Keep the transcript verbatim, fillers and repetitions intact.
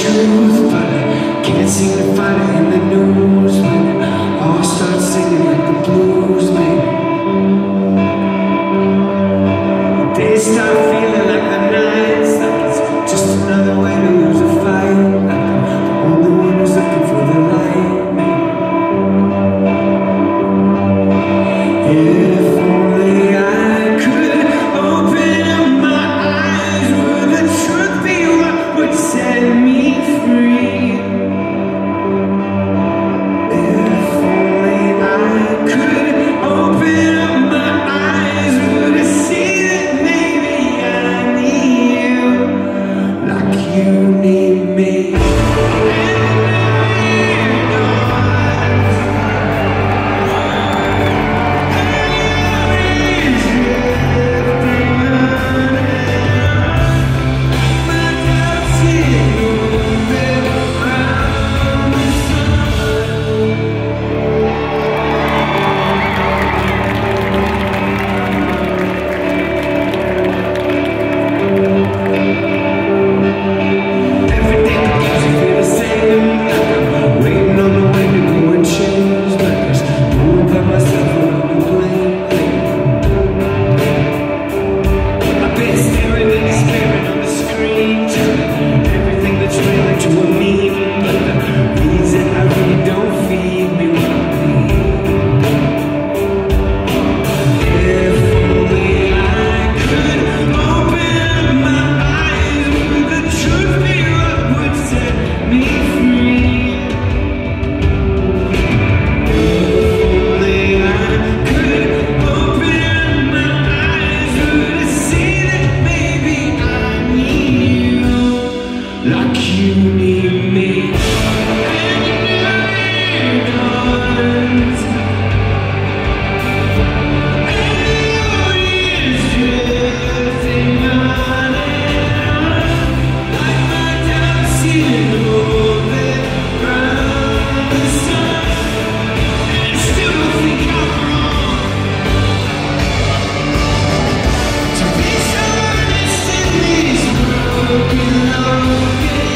truth, but I can't seem to find it in the news. When it all starts singing like the blues, baby. Days start feeling like the nights, like it's just another way to lose a fight. Like I'm the only one who's looking for the light, baby. If only I could open up my eyes, would the truth be what would set me free? If only I could open up my eyes, would I see that maybe I need you like you need me? Like you need me. Broken love.